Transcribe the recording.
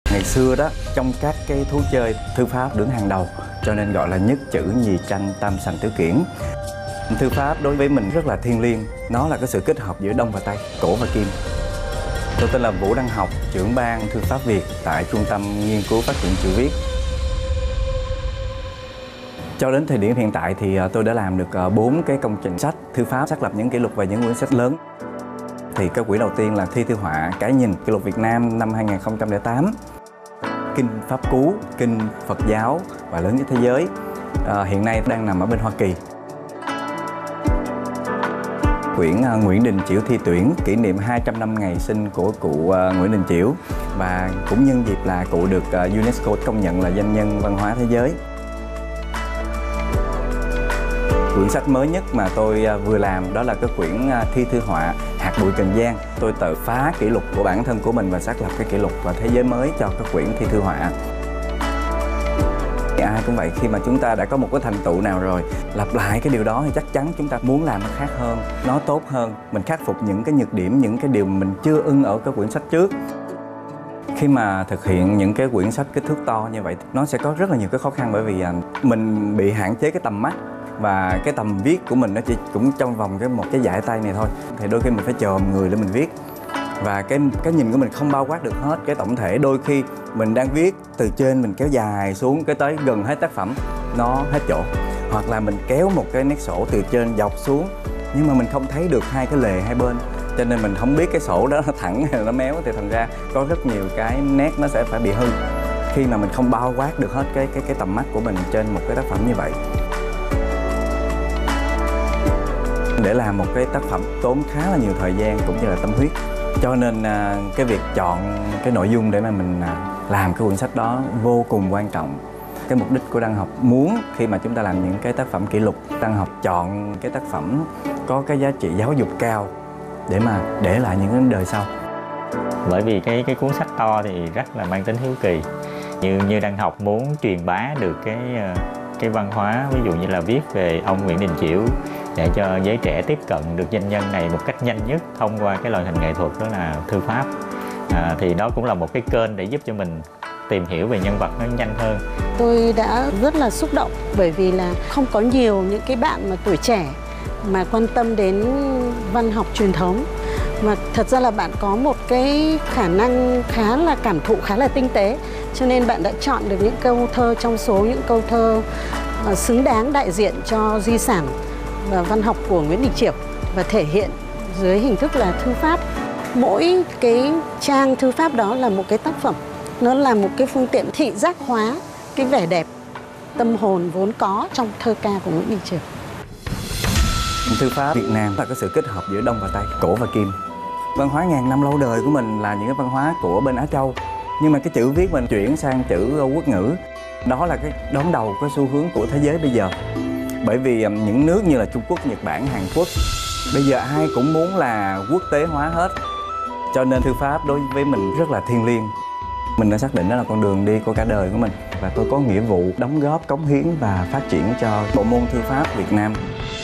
Ngày xưa đó, trong các cái thú chơi, thư pháp đứng hàng đầu, cho nên gọi là nhất chữ nhì tranh tam sành tứ kiển. Thư pháp đối với mình rất là thiêng liêng, nó là cái sự kết hợp giữa đông và tây, cổ và kim. Tôi tên là Vũ Đăng Học, trưởng ban thư pháp Việt tại Trung tâm Nghiên cứu Phát triển chữ viết. Cho đến thời điểm hiện tại thì tôi đã làm được 4 cái công trình sách thư pháp, xác lập những kỷ lục và những quyển sách lớn. Thì cái quyển đầu tiên là Thi thư họa Cái nhìn kỷ lục Việt Nam năm 2008, Kinh Pháp Cú, kinh Phật giáo và lớn nhất thế giới, hiện nay đang nằm ở bên Hoa Kỳ. Quyển Nguyễn Đình Chiểu thi tuyển kỷ niệm 200 năm ngày sinh của cụ Nguyễn Đình Chiểu, và cũng nhân dịp là cụ được UNESCO công nhận là danh nhân văn hóa thế giới. Quyển sách mới nhất mà tôi vừa làm đó là cái quyển Thi thư họa Hạt bụi Cần Giang. Tôi tự phá kỷ lục của bản thân của mình và xác lập cái kỷ lục và thế giới mới cho cái quyển Thi thư họa. Ai cũng vậy, khi mà chúng ta đã có một cái thành tựu nào rồi, lặp lại cái điều đó thì chắc chắn chúng ta muốn làm nó khác hơn, nó tốt hơn. Mình khắc phục những cái nhược điểm, những cái điều mình chưa ưng ở cái quyển sách trước. Khi mà thực hiện những cái quyển sách kích thước to như vậy, nó sẽ có rất là nhiều cái khó khăn, bởi vì mình bị hạn chế cái tầm mắt và cái tầm viết của mình nó chỉ cũng trong vòng một cái dải tay này thôi. Thì đôi khi mình phải chồm người để mình viết, và cái nhìn của mình không bao quát được hết cái tổng thể. Đôi khi mình đang viết từ trên mình kéo dài xuống cái tới gần hết tác phẩm nó hết chỗ, hoặc là mình kéo một cái nét sổ từ trên dọc xuống nhưng mà mình không thấy được hai cái lề hai bên, cho nên mình không biết cái sổ đó nó thẳng hay là nó méo, thì thành ra có rất nhiều cái nét nó sẽ phải bị hư khi mà mình không bao quát được hết cái tầm mắt của mình trên một cái tác phẩm như vậy. Để làm một cái tác phẩm tốn khá là nhiều thời gian cũng như là tâm huyết, cho nên cái việc chọn cái nội dung để mà mình làm cái quyển sách đó vô cùng quan trọng. Cái mục đích của Đăng Học muốn khi mà chúng ta làm những cái tác phẩm kỷ lục, Đăng Học chọn cái tác phẩm có cái giá trị giáo dục cao để mà để lại những đời sau. Bởi vì cái cuốn sách to thì rất là mang tính hiếu kỳ. Như Đăng Học muốn truyền bá được cái văn hóa, ví dụ như là viết về ông Nguyễn Đình Chiểu để cho giới trẻ tiếp cận được danh nhân này một cách nhanh nhất thông qua cái loại hình nghệ thuật đó là thư pháp. Thì đó cũng là một cái kênh để giúp cho mình tìm hiểu về nhân vật nó nhanh hơn. Tôi đã rất là xúc động bởi vì là không có nhiều những cái bạn mà tuổi trẻ mà quan tâm đến văn học truyền thống, mà thật ra là bạn có một cái khả năng khá là cảm thụ khá là tinh tế, cho nên bạn đã chọn được những câu thơ trong số những câu thơ xứng đáng đại diện cho di sản và văn học của Nguyễn Đình Chiểu và thể hiện dưới hình thức là thư pháp. Mỗi cái trang thư pháp đó là một cái tác phẩm, nó là một cái phương tiện thị giác hóa cái vẻ đẹp tâm hồn vốn có trong thơ ca của Nguyễn Đình Chiểu. Thư pháp Việt Nam là cái sự kết hợp giữa đông và tây, cổ và kim. Văn hóa ngàn năm lâu đời của mình là những cái văn hóa của bên Á Châu, nhưng mà cái chữ viết mình chuyển sang chữ quốc ngữ. Đó là cái đón đầu cái xu hướng của thế giới bây giờ. Bởi vì những nước như là Trung Quốc, Nhật Bản, Hàn Quốc bây giờ ai cũng muốn là quốc tế hóa hết, cho nên thư pháp đối với mình rất là thiêng liêng. Mình đã xác định đó là con đường đi của cả đời của mình, và tôi có nghĩa vụ đóng góp, cống hiến và phát triển cho bộ môn thư pháp Việt Nam.